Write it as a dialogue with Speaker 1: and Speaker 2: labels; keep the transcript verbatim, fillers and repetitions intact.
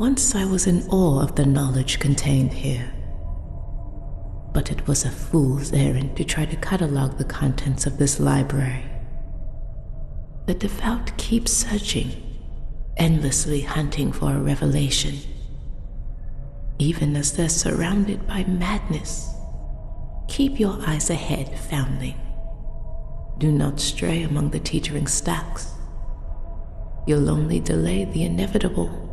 Speaker 1: Once I was in awe of the knowledge contained here, but it was a fool's errand to try to catalog the contents of this library. The devout keep searching, endlessly hunting for a revelation, even as they're surrounded by madness. Keep your eyes ahead, foundling. Do not stray among the teetering stacks. You'll only delay the inevitable.